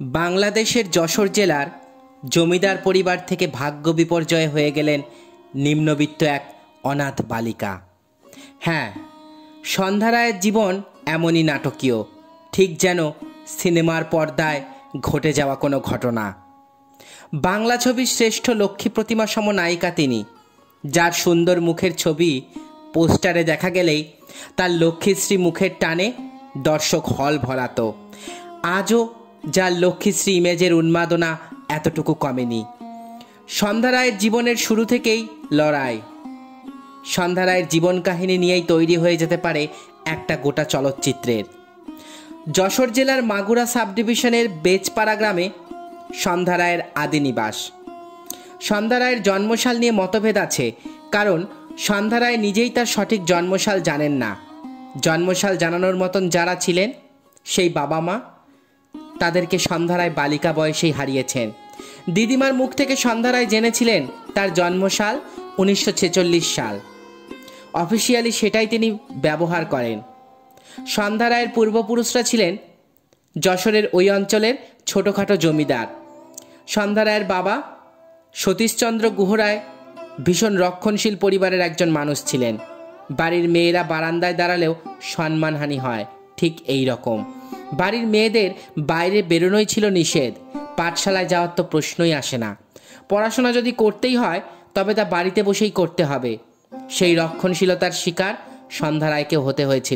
বাংলাদেশের যশোর জেলার জমিদার পরিবার থেকে ভাগ্য বিপর্যয় হয়ে গেলেন নিম্নবিত্ত এক অনাথ বালিকা। হ্যাঁ, সন্ধ্যা রায়ের জীবন এমনই নাটকীয়, ঠিক যেন সিনেমার পর্দায় ঘটে যাওয়া কোনো ঘটনা। বাংলা ছবির শ্রেষ্ঠ লক্ষ্মী প্রতিমা সম নায়িকা তিনি, যার সুন্দর মুখের ছবি পোস্টারে দেখা গেলেই তার লক্ষ্মীশ্রী মুখের টানে দর্শক হল ভরাতো। আজও যার লক্ষ্মীশ্রী ইমেজের উন্মাদনা এতটুকু কমেনি। সন্ধ্যা রায়ের জীবনের শুরু থেকেই লড়াই। সন্ধ্যা রায়ের জীবন কাহিনী নিয়েই তৈরি হয়ে যেতে পারে একটা গোটা চলচ্চিত্রের। যশোর জেলার মাগুরা সাব ডিভিশনের বেচপাড়া গ্রামে সন্ধ্যা রায়ের আদি নিবাস। সন্ধ্যা রায়ের জন্মসাল নিয়ে মতভেদ আছে, কারণ সন্ধ্যা রায় নিজেই তার সঠিক জন্মসাল জানেন না। জন্মসাল জানানোর মতন যারা ছিলেন, সেই বাবা মা, তাদেরকে সন্ধ্যা রায় বালিকা বয়সেই হারিয়েছেন। দিদিমার মুখ থেকে সন্ধ্যা রায় জেনেছিলেন তার জন্মসাল 1946 সাল। অফিসিয়ালি সেটাই তিনি ব্যবহার করেন। সন্ধ্যা রায়ের পূর্বপুরুষরা ছিলেন যশোরের ওই অঞ্চলের ছোটোখাটো জমিদার। সন্ধ্যা রায়ের বাবা সতীশচন্দ্র গুহ রায় ভীষণ রক্ষণশীল পরিবারের একজন মানুষ ছিলেন। বাড়ির মেয়েরা বারান্দায় দাঁড়ালেও সম্মানহানি হয়, ঠিক এই রকম। বাড়ির মেয়েদের বাইরে বেরোনোই ছিল নিষেধ। পাঠশালায় যাওয়ার তো প্রশ্নই আসে না। পড়াশোনা যদি করতেই হয় তবে তা বাড়িতে বসেই করতে হবে। সেই রক্ষণশীলতার শিকার সন্ধ্যা রায়কেও হতে হয়েছিল।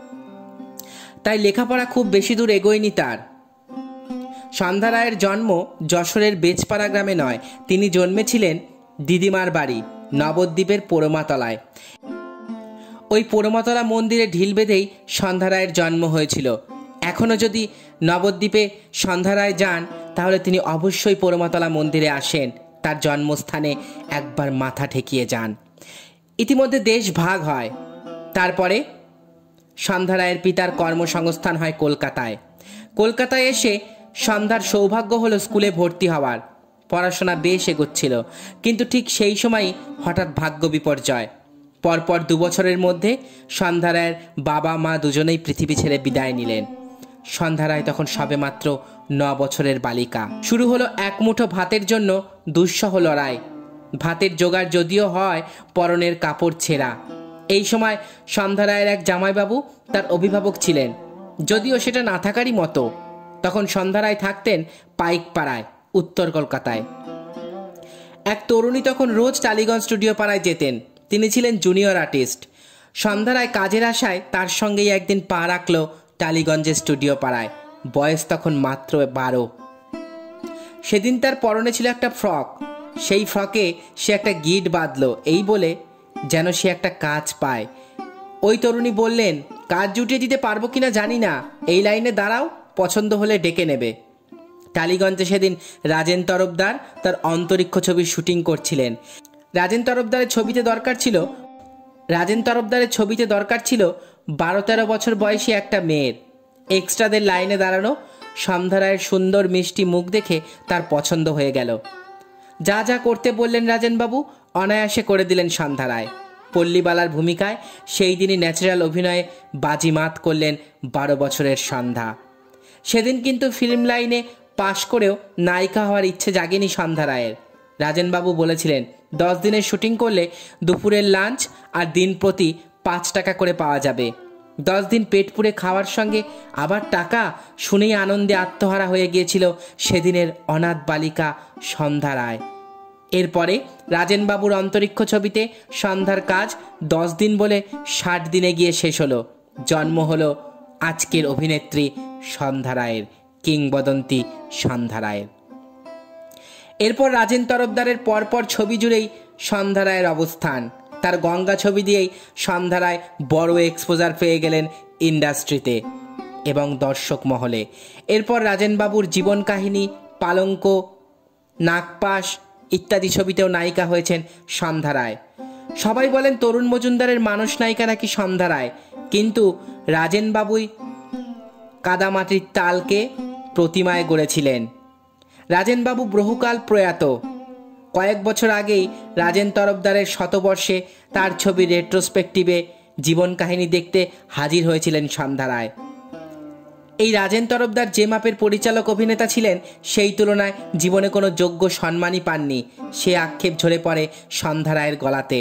তাই লেখাপড়া খুব বেশি দূর এগোয়নি তার। সন্ধ্যা রায়ের জন্ম যশোরের বেচপাড়া গ্রামে নয়, তিনি জন্মেছিলেন দিদিমার বাড়ি নবদ্বীপের পোড়োমাতলায়। ওই পোড়োমাতলা মন্দিরে ঢিল বেঁধেই সন্ধ্যা রায়ের জন্ম হয়েছিল। এখনও যদি নবদ্বীপে সন্ধ্যা রায় যান, তাহলে তিনি অবশ্যই পোড়োমাতলা মন্দিরে আসেন, তার জন্মস্থানে একবার মাথা ঠেকিয়ে যান। ইতিমধ্যে দেশ ভাগ হয়। তারপরে সন্ধ্যা রায়ের পিতার কর্মসংস্থান হয় কলকাতায়। কলকাতায় এসে সন্ধ্যার সৌভাগ্য হলো স্কুলে ভর্তি হওয়ার। পড়াশোনা বেশ এগোচ্ছিল, কিন্তু ঠিক সেই সময়ই হঠাৎ ভাগ্য বিপর্যয়। পরপর 2 বছরের মধ্যে সন্ধ্যা রায়ের বাবা মা দুজনেই পৃথিবী ছেড়ে বিদায় নিলেন। সন্ধ্যা রায় তখন সবেমাত্র 9 বছরের বালিকা। শুরু হলো এক মুঠো ভাতের জন্য দুঃসহ লড়াই। ভাতের জোগাড় যদিও হয়, পরনের কাপড় ছেঁড়া। এই সময় সন্ধ্যা রায়ের এক জামাইবাবু তার অভিভাবক ছিলেন, যদিও সেটা না থাকারই মতো। তখন সন্ধ্যা রায় থাকতেন পাইকপাড়ায়, উত্তর কলকাতায়। এক তরুণী তখন রোজ টালিগঞ্জ স্টুডিও পাড়ায় যেতেন। তিনি ছিলেন জুনিয়র আর্টিস্ট। সন্ধ্যা রায় কাজের আশায় তার সঙ্গেই একদিন পা রাখল টালিগঞ্জের স্টুডিও পাড়ায়। বয়স তখন মাত্র 12। সেদিন তার পরনে ছিল একটা ফ্রক। সেই ফ্রকে সে একটা গিট বাঁধল, এই বলে যেন সে একটা কাজ পায়। ওই তরুণী বললেন, কাজ জুটিয়ে দিতে পারবো কিনা জানি না, এই লাইনে দাঁড়াও, পছন্দ হলে ডেকে নেবে। টালিগঞ্জে সেদিন রাজেন তরফদার তার অন্তরিক্ষ ছবির শুটিং করছিলেন। রাজেন তরফদারের ছবিতে দরকার ছিল 12-13 বছর বয়সী একটা মেয়ের। এক্সট্রাদের লাইনে দাঁড়ানো। সন্ধ্যা রায়ের সুন্দর মিষ্টি মুখ দেখে তার পছন্দ হয়ে গেল। যা যা করতে বললেন রাজেনবাবু অনায়াসে করে দিলেন সন্ধ্যা রায়। পল্লীবালার ভূমিকায় সেই দিনই ন্যাচারাল অভিনয়ে বাজিমাত করলেন 12 বছরের সন্ধ্যা। সেদিন কিন্তু ফিল্ম লাইনে পাশ করেও নায়িকা হওয়ার ইচ্ছে জাগেনি সন্ধ্যা রায়ের। রাজেনবাবু বলেছিলেন, 10 দিনের শুটিং করলে দুপুরের লাঞ্চ আর দিন প্রতি 5 টাকা করে পাওয়া যাবে। 10 দিন পেট পুড়ে খাওয়ার সঙ্গে আবার টাকা, শুনেই আনন্দে আত্মহারা হয়ে গিয়েছিল সেদিনের অনাথ বালিকা সন্ধ্যা রায়। এরপরে রাজেনবাবুর অন্তরিক্ষ ছবিতে সন্ধ্যার কাজ 10 দিন বলে 60 দিনে গিয়ে শেষ হলো। জন্ম হলো আজকের অভিনেত্রী সন্ধ্যা রায়ের, কিংবদন্তি সন্ধ্যা রায়ের। এরপর রাজেন তরফদারের পরপর ছবি জুড়েই সন্ধ্যা রায়ের অবস্থান। তার গঙ্গা ছবি দিয়েই সন্ধ্যা রায় বড় এক্সপোজার পেয়ে গেলেন ইন্ডাস্ট্রিতে এবং দর্শক মহলে। এরপর রাজেনবাবুর জীবন কাহিনী, পালঙ্ক, নাগপাশ ইত্যাদি ছবিতেও নায়িকা হয়েছেন সন্ধ্যা রায়। সবাই বলেন তরুণ মজুমদারের মানুষ নায়িকা নাকি সন্ধ্যা রায়, কিন্তু রাজেনবাবুই কাদামাটির তালকে প্রতিমায় গড়েছিলেন। রাজেনবাবু বহুকাল প্রয়াত। কয়েক বছর আগেই রাজেন তরফদারের শতবর্ষে তার ছবি রেট্রোস্পেক্টিভে জীবন কাহিনী দেখতে হাজির হয়েছিলেন সন্ধ্যা রায়। এই রাজেন তরফদার যে মাপের পরিচালক অভিনেতা ছিলেন, সেই তুলনায় জীবনে কোনো যোগ্য সম্মানই পাননি, সে আক্ষেপ ঝরে পড়ে সন্ধ্যা রায়ের গলাতে।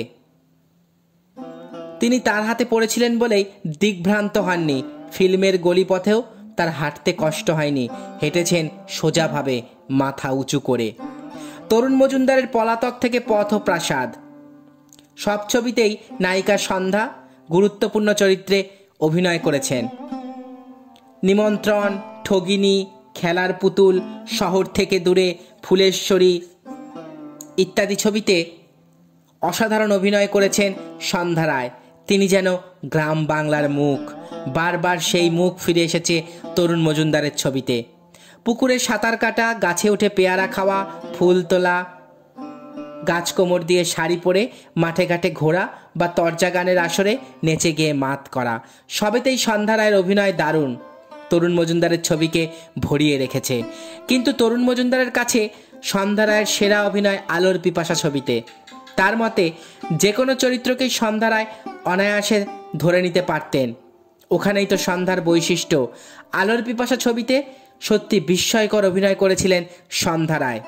তিনি তার হাতে পড়েছিলেন বলেই দিগ্ভ্রান্ত হননি। ফিল্মের গলিপথেও তার হাঁটতে কষ্ট হয়নি, হেঁটেছেন সোজাভাবে, মাথা উঁচু করে। তরুণ মজুমদারের পলাতক থেকে পথ ও প্রাসাদ, সব ছবিতেই নায়িকা সন্ধ্যা গুরুত্বপূর্ণ চরিত্রে অভিনয় করেছেন। নিমন্ত্রণ, ঠগিনী, খেলার পুতুল, শহর থেকে দূরে, ফুলেশ্বরী ইত্যাদি ছবিতে অসাধারণ অভিনয় করেছেন সন্ধ্যা রায়। তিনি যেন গ্রাম বাংলার মুখ। বারবার সেই মুখ ফিরে এসেছে তরুণ মজুমদারের ছবিতে। পুকুরে সাঁতার কাটা, গাছে উঠে পেয়ারা খাওয়া, ফুল তোলা, গাছ কোমর দিয়ে শাড়ি পরে মাঠে ঘাটে ঘোরা বা তরজা গানের আসরে নেচে গিয়ে মাত করা, সবেতেই সন্ধ্যা রায়ের অভিনয় দারুণ, তরুণ মজুমদারের ছবিকে ভরিয়ে রেখেছে। কিন্তু তরুণ মজুমদারের কাছে সন্ধ্যা রায়ের সেরা অভিনয় আলোর পিপাসা ছবিতে। তার মতে যে কোনো চরিত্রকেই সন্ধ্যা রায় অনায়াসে ধরে নিতে পারতেন। ওখানেই তো সন্ধ্যার বৈশিষ্ট্য। আলোর পিপাসা ছবিতে সত্যি বিস্ময়কর অভিনয় করেছিলেন সন্ধ্যা রায়।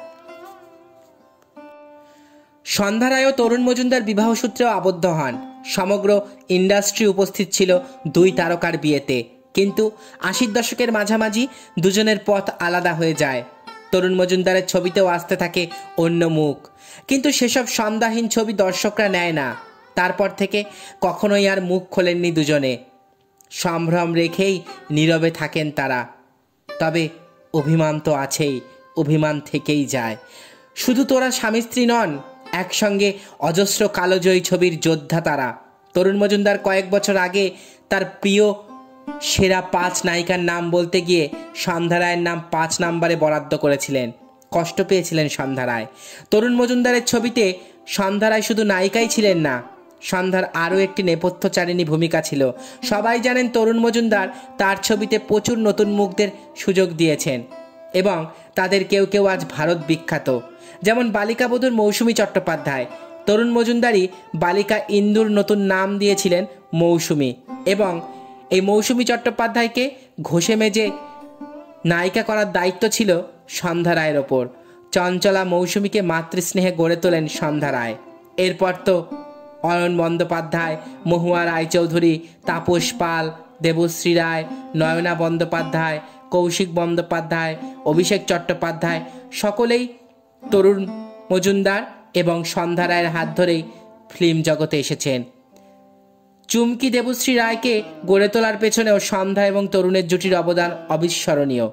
সন্ধ্যা রায় ও তরুণ মজুমদার বিবাহসূত্রেও আবদ্ধ হন। সমগ্র ইন্ডাস্ট্রি উপস্থিত ছিল দুই তারকার বিয়েতে, কিন্তু ৮০ দশকের মাঝামাঝি দুজনের পথ আলাদা হয়ে যায়। তরুণ মজুমদারের ছবিতেও আসতে থাকে অন্য মুখ, কিন্তু সেসব সন্ধ্যাহীন ছবি দর্শকরা নেয় না। তারপর থেকে কখনোই আর মুখ খোলেননি দুজনে, সম্ভ্রম রেখেই নীরবে থাকেন তারা। তবে অভিমান তো আছেই, অভিমান থেকেই যায়। শুধু তোরা স্বামী স্ত্রী নন, একসঙ্গে অজস্র কালোজয়ী ছবির যোদ্ধা তারা। তরুণ মজুমদার কয়েক বছর আগে তার প্রিয় সেরা ৫ নায়িকার নাম বলতে গিয়ে সন্ধ্যা রায়ের নাম ৫ নম্বরে বরাদ্দ করেছিলেন। কষ্ট পেয়েছিলেন সন্ধ্যা রায়। তরুণ মজুমদারের ছবিতে সন্ধ্যা রায় শুধু নায়িকাই ছিলেন না, সন্ধ্যার আরও একটি নেপথ্যচারিণী ভূমিকা ছিল। সবাই জানেন তরুণ মজুমদার তার ছবিতে প্রচুর নতুন মুখদের সুযোগ দিয়েছেন এবং তাদের কেউ কেউ আজ ভারত বিখ্যাত। যেমন বালিকা বধূর মৌসুমী চট্টোপাধ্যায়। তরুণ মজুমদারই বালিকা ইন্দুর নতুন নাম দিয়েছিলেন মৌসুমী, এবং এই মৌসুমী চট্টোপাধ্যায়কে ঘষে মেজে নায়িকা করার দায়িত্ব ছিল সন্ধ্যা রায়ের ওপর। চঞ্চলা মৌসুমীকে মাতৃস্নেহে গড়ে তোলেন সন্ধ্যা রায়। এরপর তো অয়ন বন্দ্যোপাধ্যায়, মহুয়া রায়চৌধুরী, তাপস পাল, দেবশ্রী রায়, নয়না বন্দ্যোপাধ্যায়, কৌশিক বন্দ্যোপাধ্যায়, অভিষেক চট্টোপাধ্যায় সকলেই তরুণ মজুমদার এবং সন্ধ্যা রায়ের হাত ধরেই ফিল্ম জগতে এসেছেন। চুমকি দেবশ্রী রায়কে গড়ে তোলার পেছনেও সন্ধ্যা এবং তরুণের জুটির অবদান অবিস্মরণীয়।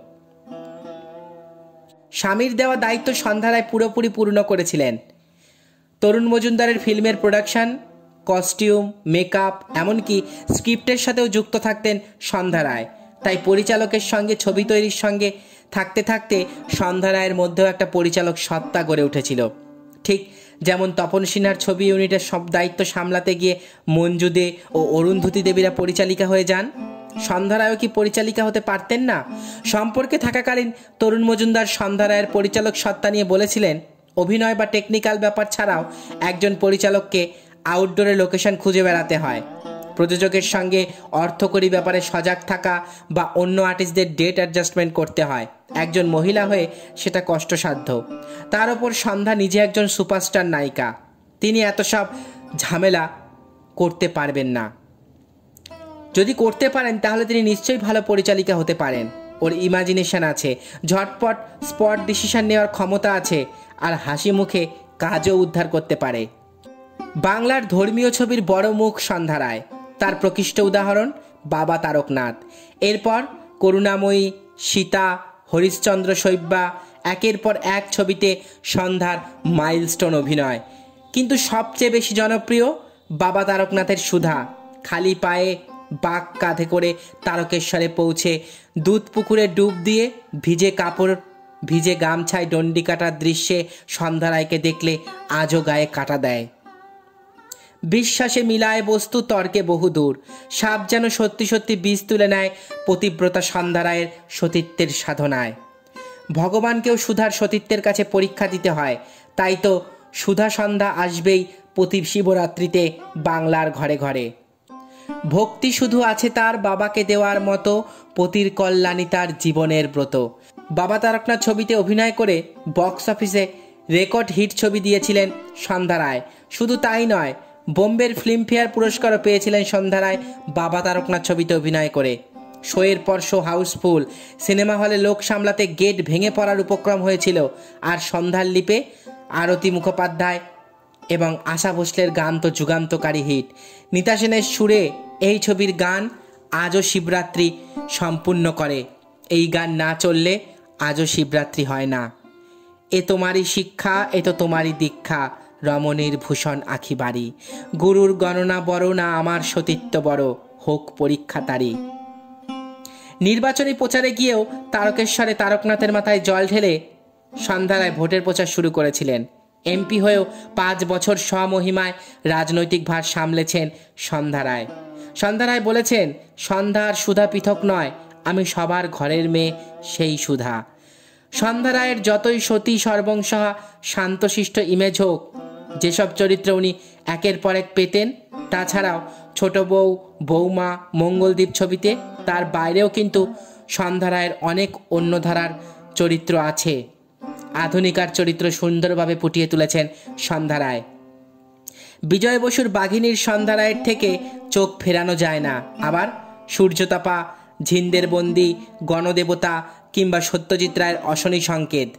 স্বামীর দেওয়া দায়িত্ব সন্ধ্যা রায় পুরোপুরি পূর্ণ করেছিলেন। তরুণ মজুমদারের ফিল্মের প্রোডাকশন, কস্টিউম, মেকআপ, এমনকি স্ক্রিপ্টের সাথেও যুক্ত থাকতেন সন্ধ্যা রায়। তাই পরিচালকের সঙ্গে ছবি তৈরির সঙ্গে থাকতে থাকতে সন্ধ্যা রায়ের মধ্যেও একটা পরিচালক সত্তা গড়ে উঠেছিল। ঠিক যেমন তপন সিনহার ছবি ইউনিটের সব দায়িত্ব সামলাতে গিয়ে মঞ্জু দে ও অরুন্ধতী দেবীরা পরিচালিকা হয়ে যান, সন্ধ্যা রায়ও কি পরিচালিকা হতে পারতেন না? সম্পর্কে থাকাকালীন তরুণ মজুমদার সন্ধ্যা রায়ের পরিচালক সত্তা নিয়ে বলেছিলেন, অভিনয় বা টেকনিক্যাল ব্যাপার ছাড়াও একজন পরিচালককে আউটডোরে লোকেশন খুঁজে বেড়াতে হয়, প্রযোজকের সঙ্গে অর্থকরী ব্যাপারে সজাগ থাকা বা অন্য আর্টিস্টদের ডেট অ্যাডজাস্টমেন্ট করতে হয়। একজন মহিলা হয়ে সেটা কষ্টসাধ্য। তার ওপর সন্ধ্যা নিজে একজন সুপারস্টার নায়িকা, তিনি এত সব ঝামেলা করতে পারবেন না। যদি করতে পারেন তাহলে তিনি নিশ্চয়ই ভালো পরিচালিকা হতে পারেন। ওর ইমাজিনেশন আছে, ঝটপট স্পট ডিসিশন নেওয়ার ক্ষমতা আছে, আর হাসি মুখে কাজও উদ্ধার করতে পারে। বাংলার ধর্মীয় ছবির বড় মুখ সন্ধ্যা রায়। তার প্রকৃষ্ট উদাহরণ বাবা তারকনাথ। এরপর করুণাময়ী, সীতা, হরিশ্চন্দ্র শৈব্যা, একের পর এক ছবিতে সন্ধ্যার মাইলস্টোন অভিনয়। কিন্তু সবচেয়ে বেশি জনপ্রিয় বাবা তারকনাথের সুধা। খালি পায়ে বাঁক কাঁধে করে তারকেশ্বরে পৌঁছে দুধ পুকুরে ডুব দিয়ে ভিজে কাপড়, ভিজে গামছায় ডন্ডি কাটার দৃশ্যে সন্ধ্যা রায়কে দেখলে আজও গায়ে কাটা দেয়। বিশ্বাসে মিলায় বস্তু, তর্কে বহুদূর। সাপ যেন সত্যি সত্যি বীজ তুলে নেয় পতিব্রতা সন্ধ্যা রায়ের সতীত্বের সাধনায়। ভগবানকেও সুধার সতীত্বের কাছে পরীক্ষা দিতে হয়, তাই তো সুধা সন্ধ্যা আসবেই প্রতি শিবরাত্রিতে বাংলার ঘরে ঘরে। ভক্তি শুধু আছে তার বাবাকে দেওয়ার মতো, পতির কল্যাণী তার জীবনের ব্রত। বাবা তারকনাথ ছবিতে অভিনয় করে বক্স অফিসে রেকর্ড হিট ছবি দিয়েছিলেন সন্ধ্যা রায়। শুধু তাই নয়, বোম্বের ফিল্মফেয়ার পুরস্কারও পেয়েছিলেন সন্ধ্যা রায় বাবা তারকনাথ ছবিতে অভিনয় করে। শোয়ের পর শো হাউসফুল, সিনেমা হলে লোক সামলাতে গেট ভেঙে পড়ার উপক্রম হয়েছিল। আর সন্ধ্যার লিপে আরতি মুখোপাধ্যায় এবং আশা ভোসলের গান তো যুগান্তকারী হিট। নিতা সেনের সুরে এই ছবির গান আজও শিবরাত্রি সম্পূর্ণ করে। এই গান না চললে আজও শিবরাত্রি হয় না। এ তোমারই শিক্ষা, এ তো তোমারই দীক্ষা, রমণীর ভূষণ আখি বাড়ি, গুরুর গণনা বড় না আমার সতীত্ব বড়, হোক পরীক্ষা তারি। নির্বাচনী প্রচারে গিয়েও তারকেশ্বরে তারকনাথের মাথায় জল ঢেলে সন্ধ্যা রায় ভোটের প্রচার শুরু করেছিলেন। এমপি হয়েও 5 বছর স্বমহিমায় রাজনৈতিক ভার সামলেছেন সন্ধ্যা রায়। সন্ধ্যা রায় বলেছেন, সন্ধ্যার সুধা পৃথক নয়, আমি সবার ঘরের মেয়ে সেই সুধা। সন্ধ্যা রায়ের যতই সতী সর্বংসহা শান্তশিষ্ট ইমেজ হোক, যেসব চরিত্র উনি একের পর এক পেতেন, তাছাড়াও ছোট বউ, বৌমা, মঙ্গলদ্বীপ ছবিতে, তার বাইরেও কিন্তু সন্ধ্যা রায়ের অনেক অন্য ধারার চরিত্র আছে। আধুনিকার চরিত্র সুন্দরভাবে ফুটিয়ে তুলেছেন সন্ধ্যা রায়। বিজয় বসুর বাঘিনীর সন্ধ্যা রায়ের থেকে চোখ ফেরানো যায় না। আবার সূর্যতাপা, ঝিন্দের বন্দি, গণদেবতা কিংবা সত্যজিৎ রায়ের অশনি সংকেত,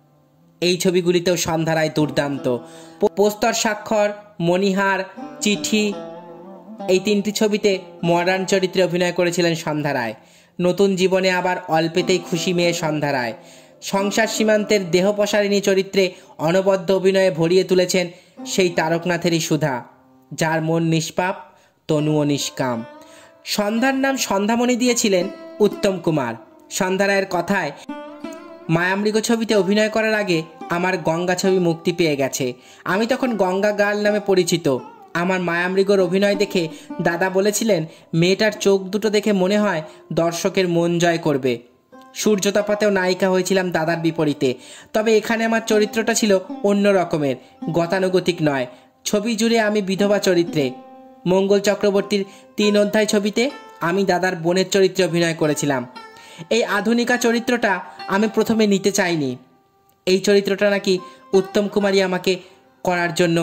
এই ছবিগুলিতেও সন্ধ্যা রায় দুর্দান্ত। প্রস্তর স্বাক্ষর, মণিহার, চিঠি, এই 3টি ছবিতে মডার্ন চরিত্রে অভিনয় করেছিলেন সন্ধ্যা রায়। নতুন জীবনে আবার অল্পেতেই খুশি মেয়ে সন্ধ্যা রায়। সংসার সীমান্তের দেহপসারিণী চরিত্রে অনবদ্য অভিনয়ে ভরিয়ে তুলেছেন সেই তারকনাথেরই সুধা, যার মন নিষ্পাপ, তনুও নিষ্কাম। সন্ধ্যার নাম সন্ধ্যামণি দিয়েছিলেন উত্তম কুমার। সন্ধ্যা রায়ের কথায়, মায়ামৃগ ছবিতে অভিনয় করার আগে আমার গঙ্গা ছবি মুক্তি পেয়ে গেছে। আমি তখন গঙ্গা গার্ল নামে পরিচিত। আমার মায়ামৃগর অভিনয় দেখে দাদা বলেছিলেন, মেয়েটার চোখ দুটো দেখে মনে হয় দর্শকের মন জয় করবে। সূর্যতাপাতেও নায়িকা হয়েছিলাম দাদার বিপরীতে, তবে এখানে আমার চরিত্রটা ছিল অন্য রকমের, গতানুগতিক নয়। ছবি জুড়ে আমি বিধবা চরিত্রে। মঙ্গল চক্রবর্তীর 3 অধ্যায় ছবিতে আমি দাদার বোনের চরিত্রে অভিনয় করেছিলাম। এই আধুনিকা চরিত্রটা আমি প্রথমে নিতে চাইনি। এই চরিত্রটা নাকি উত্তম কুমারই আমাকে করার জন্য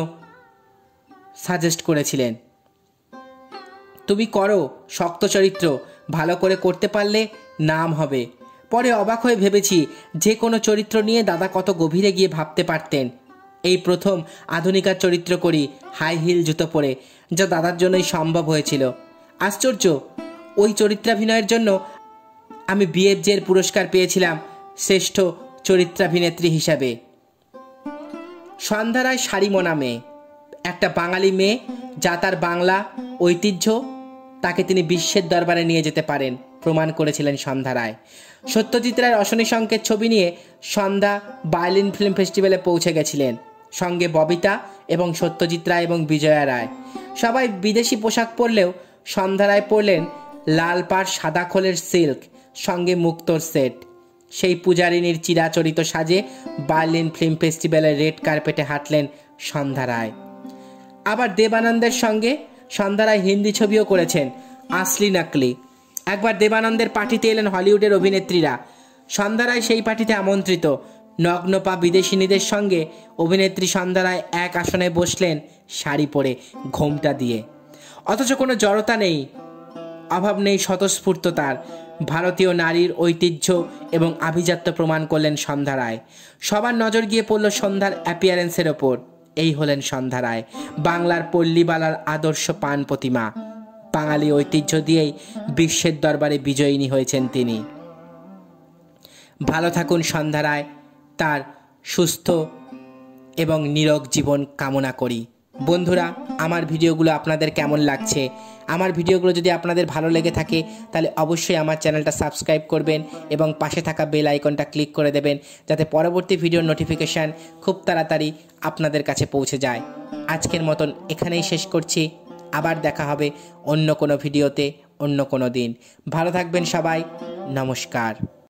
সাজেস্ট করেছিলেন। তুমি করো, শক্ত চরিত্র, ভালো করে করতে পারলে নাম হবে। পরে অবাক হয়ে ভেবেছি, যে কোনো চরিত্র নিয়ে দাদা কত গভীরে গিয়ে ভাবতে পারতেন। এই প্রথম আধুনিকার চরিত্র করি হাই হিল জুতো পরে, যা দাদার জন্যই সম্ভব হয়েছিল। আশ্চর্য, ওই চরিত্রাভিনয়ের জন্য আমি বিএফজের পুরস্কার পেয়েছিলাম শ্রেষ্ঠ চরিত্রাভিনেত্রী হিসাবে। সন্ধ্যা রায় শাড়িমোনা মেয়ে, একটা বাঙালি মেয়ে, যা তার বাংলা ঐতিহ্য তাকে তিনি বিশ্বের দরবারে নিয়ে যেতে পারেন প্রমাণ করেছিলেন সন্ধ্যা রায়। সত্যজিৎ রায়ের অশনি সংকেত ছবি নিয়ে সন্ধ্যা বার্লিন ফিল্ম ফেস্টিভ্যালে পৌঁছে গেছিলেন, সঙ্গে ববিতা এবং সত্যজিৎ রায় এবং বিজয়া রায়। সবাই বিদেশি পোশাক পরলেও সন্ধ্যা রায় পরলেন লাল পাড় সাদা খোলের সিল্ক, সঙ্গে মুক্তোর সেট। সেই পূজারিনীর চিরাচরিত সাজে বার্লিন ফিল্ম ফেস্টিভ্যালের রেড কার্পেটে হাঁটলেন সন্ধ্যা রায়। আবার দেবানন্দের সঙ্গে সন্ধ্যা রায় হিন্দি ছবিও করেছেন, আসলি নকলি। একবার দেবানন্দের পার্টিতে এলেন হলিউডের অভিনেত্রীরা। সন্ধ্যা রায় সেই পার্টিতে আমন্ত্রিত। নগ্নপা বিদেশিনীদের সঙ্গে অভিনেত্রী সন্ধ্যা রায় এক আসনে বসলেন, শাড়ি পরে, ঘোমটা দিয়ে। অথচ কোনো জড়তা নেই, অভাব নেই স্বতঃস্ফূর্ততার। ভারতীয় নারীর ঐতিহ্য এবং আভিজাত্য প্রমাণ করলেন সন্ধ্যা রায়। সবার নজর গিয়ে পড়ল সন্ধ্যার অ্যাপিয়ারেন্সের ওপর। এই হলেন সন্ধ্যা রায়, বাংলার পল্লীবালার আদর্শ পান প্রতিমা। বাঙালি ঐতিহ্য দিয়েই বিশ্বের দরবারে বিজয়িনী হয়েছেন তিনি। ভালো থাকুন সন্ধ্যা রায়, তার সুস্থ এবং নিরোগ জীবন কামনা করি। বন্ধুরা, আমার ভিডিওগুলো আপনাদের কেমন লাগছে? আমার ভিডিওগুলো যদি আপনাদের ভালো লেগে থাকে তাহলে অবশ্যই আমার চ্যানেলটা সাবস্ক্রাইব করবেন এবং পাশে থাকা বেল আইকনটা ক্লিক করে দেবেন, যাতে পরবর্তী ভিডিওর নোটিফিকেশান খুব তাড়াতাড়ি আপনাদের কাছে পৌঁছে যায়। আজকের মতন এখানেই শেষ করছি। আবার দেখা হবে অন্য কোনো ভিডিওতে, অন্য কোনো দিন। ভালো থাকবেন সবাই। নমস্কার।